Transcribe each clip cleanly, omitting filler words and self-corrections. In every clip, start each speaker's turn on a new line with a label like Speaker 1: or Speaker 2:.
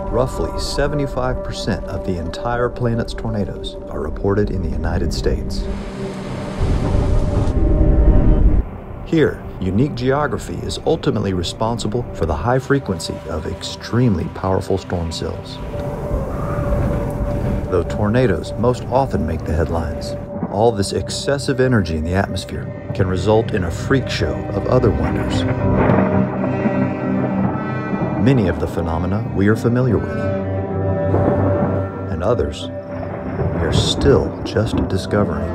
Speaker 1: Roughly 75% of the entire planet's tornadoes are reported in the United States. Here, unique geography is ultimately responsible for the high frequency of extremely powerful storm cells. Though tornadoes most often make the headlines, all this excessive energy in the atmosphere can result in a freak show of other wonders. Many of the phenomena we are familiar with, and others we are still just discovering.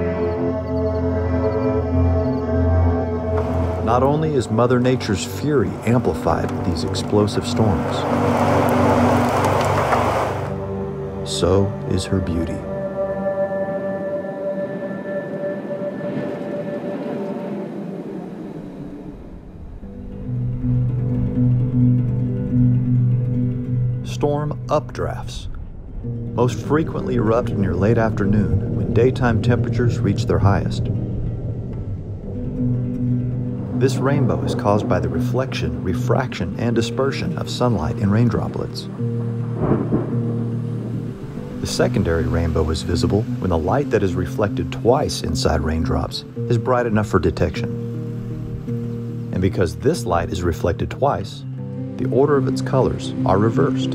Speaker 1: Not only is Mother Nature's fury amplified with these explosive storms, so is her beauty. Storm updrafts most frequently erupt near late afternoon when daytime temperatures reach their highest. This rainbow is caused by the reflection, refraction, and dispersion of sunlight in rain droplets. The secondary rainbow is visible when the light that is reflected twice inside raindrops is bright enough for detection. And because this light is reflected twice, the order of its colors are reversed.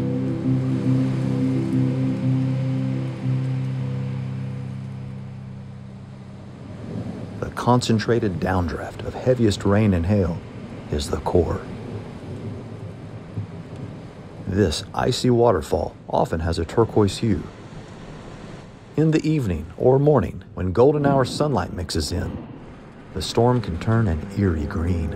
Speaker 1: The concentrated downdraft of heaviest rain and hail is the core. This icy waterfall often has a turquoise hue. In the evening or morning, when golden hour sunlight mixes in, the storm can turn an eerie green.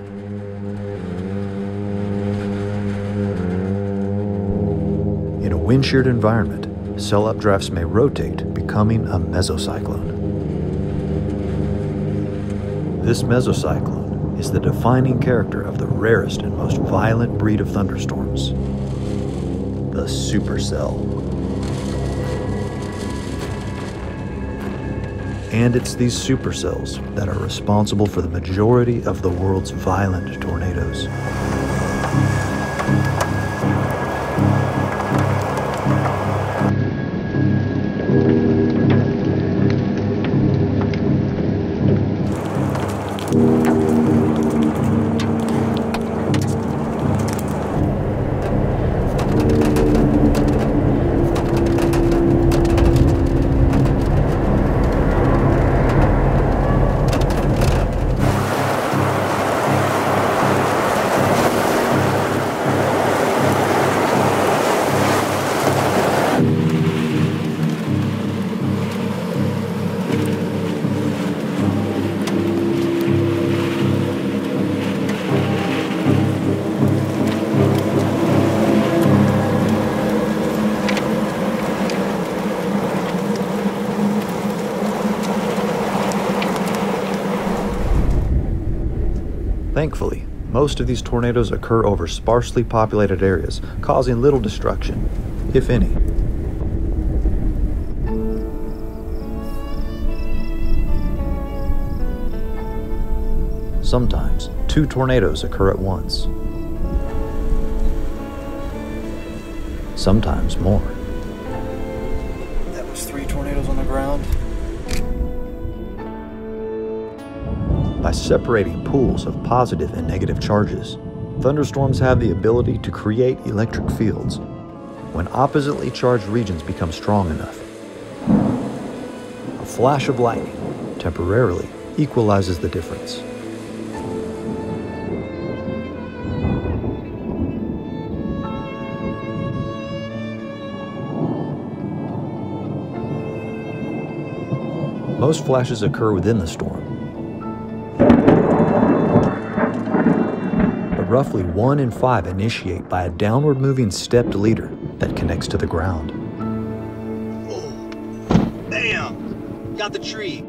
Speaker 1: In a wind-sheared environment, cell updrafts may rotate, becoming a mesocyclone. This mesocyclone is the defining character of the rarest and most violent breed of thunderstorms, the supercell. And it's these supercells that are responsible for the majority of the world's violent tornadoes. Thankfully, most of these tornadoes occur over sparsely populated areas, causing little destruction, if any. Sometimes, 2 tornadoes occur at once. Sometimes more. That was 3 tornadoes on the ground. By separating pools of positive and negative charges, thunderstorms have the ability to create electric fields when oppositely charged regions become strong enough. A flash of lightning temporarily equalizes the difference. Most flashes occur within the storm, but roughly 1 in 5 initiate by a downward moving stepped leader that connects to the ground.
Speaker 2: Oh, bam! Got the tree.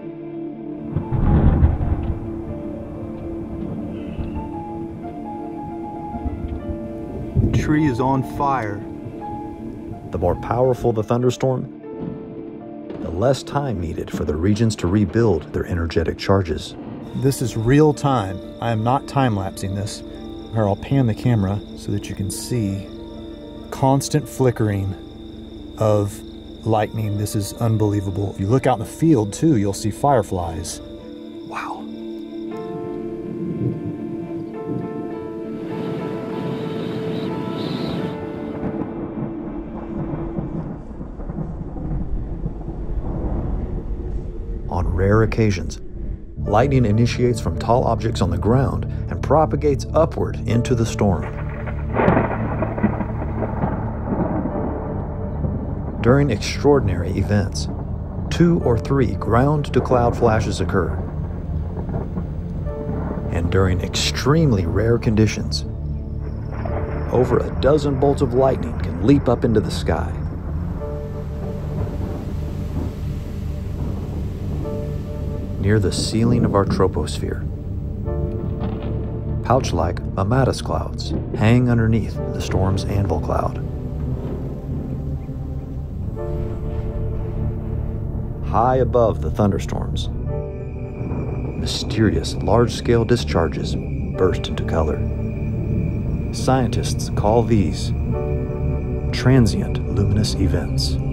Speaker 3: Tree is on fire.
Speaker 1: The more powerful the thunderstorm, the less time needed for the regions to rebuild their energetic charges.
Speaker 3: This is real time. I am not time-lapsing this, or I'll pan the camera so that you can see constant flickering of lightning. This is unbelievable. If you look out in the field too, you'll see fireflies. Wow.
Speaker 1: On rare occasions, lightning initiates from tall objects on the ground and propagates upward into the storm. During extraordinary events, 2 or 3 ground-to-cloud flashes occur. And during extremely rare conditions, over a dozen bolts of lightning can leap up into the sky. Near the ceiling of our troposphere, pouch-like mammatus clouds hang underneath the storm's anvil cloud. High above the thunderstorms, mysterious large-scale discharges burst into color. Scientists call these transient luminous events.